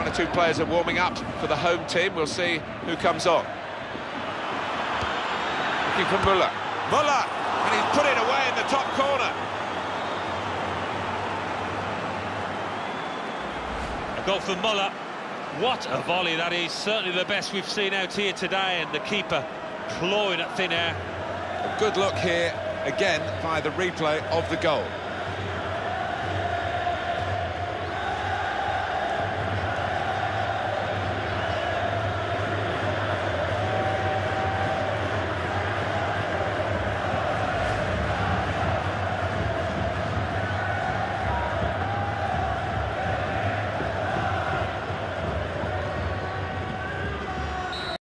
One or two players are warming up for the home team. We'll see who comes on. Looking for Müller. Müller! And he's put it away in the top corner. A goal for Müller. What a volley that is. Certainly the best we've seen out here today, and the keeper clawing at thin air. A good look here, again, by the replay of the goal.